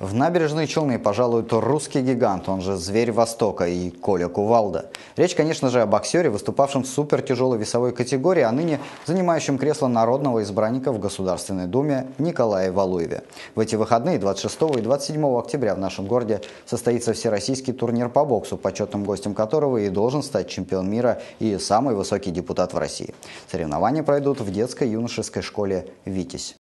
В набережные Челны пожалуй русский гигант, он же зверь Востока, и Коля Кувалда. Речь, конечно же, о боксере, выступавшем в супертяжелой весовой категории, а ныне занимающем кресло народного избранника в Государственной Думе Николае Валуеве. В эти выходные, 26 и 27 октября, в нашем городе состоится всероссийский турнир по боксу, почетным гостем которого и должен стать чемпион мира и самый высокий депутат в России. Соревнования пройдут в детско-юношеской школе «Витязь».